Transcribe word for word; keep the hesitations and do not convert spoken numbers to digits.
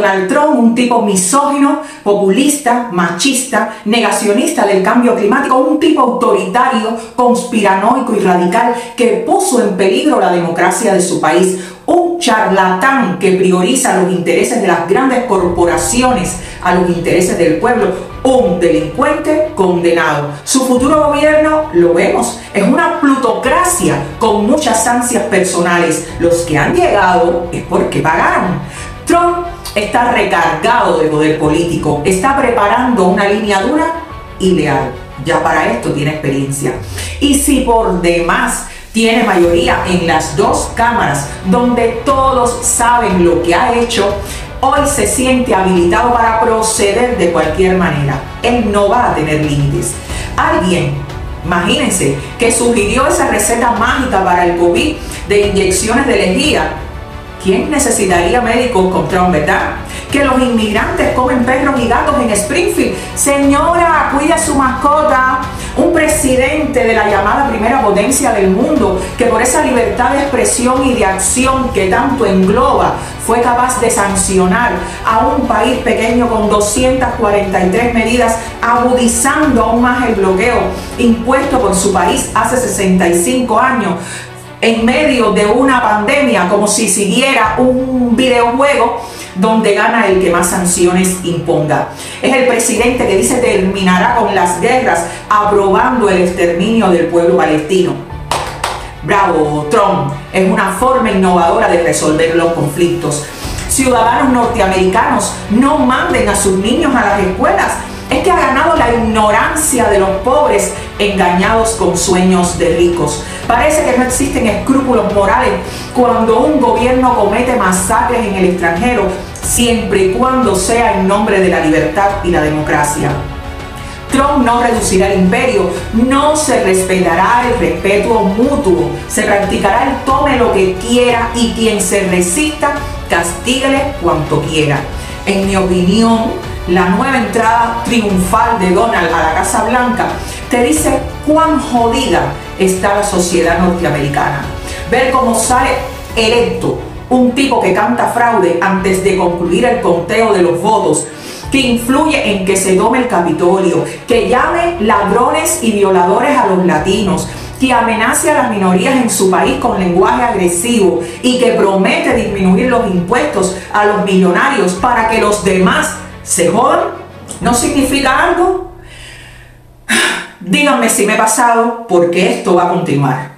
Donald Trump, un tipo misógino, populista, machista, negacionista del cambio climático, un tipo autoritario, conspiranoico y radical que puso en peligro la democracia de su país. Un charlatán que prioriza los intereses de las grandes corporaciones a los intereses del pueblo. Un delincuente condenado. Su futuro gobierno, lo vemos, es una plutocracia con muchas ansias personales. Los que han llegado es porque pagaron. Trump está recargado de poder político, está preparando una línea dura y leal. Ya para esto tiene experiencia. Y si por demás tiene mayoría en las dos cámaras, donde todos saben lo que ha hecho, hoy se siente habilitado para proceder de cualquier manera. Él no va a tener límites. Alguien, imagínense, que sugirió esa receta mágica para el COVID de inyecciones de lejía. ¿Quién necesitaría médicos con Trump, verdad? Que los inmigrantes comen perros y gatos en Springfield. Señora, cuide a su mascota. Un presidente de la llamada primera potencia del mundo, que por esa libertad de expresión y de acción que tanto engloba, fue capaz de sancionar a un país pequeño con doscientas cuarenta y tres medidas, agudizando aún más el bloqueo impuesto por su país hace sesenta y cinco años. En medio de una pandemia, como si siguiera un videojuego donde gana el que más sanciones imponga. Es el presidente que dice terminará con las guerras, aprobando el exterminio del pueblo palestino. Bravo, Trump. Es una forma innovadora de resolver los conflictos. Ciudadanos norteamericanos, no manden a sus niños a las escuelas. Es que ha ganado la ignorancia de los pobres, engañados con sueños de ricos. Parece que no existen escrúpulos morales cuando un gobierno comete masacres en el extranjero, siempre y cuando sea en nombre de la libertad y la democracia. Trump no reducirá el imperio, no se respetará el respeto mutuo, se practicará el tome lo que quiera y quien se resista, castíguele cuanto quiera. En mi opinión, la nueva entrada triunfal de Donald a la Casa Blanca te dice cuán jodida está la sociedad norteamericana. Ver cómo sale electo un tipo que canta fraude antes de concluir el conteo de los votos, que influye en que se tome el Capitolio, que llame ladrones y violadores a los latinos, que amenace a las minorías en su país con lenguaje agresivo y que promete disminuir los impuestos a los millonarios para que los demás se jodan, ¿no significa algo? Díganme si me he pasado, porque esto va a continuar.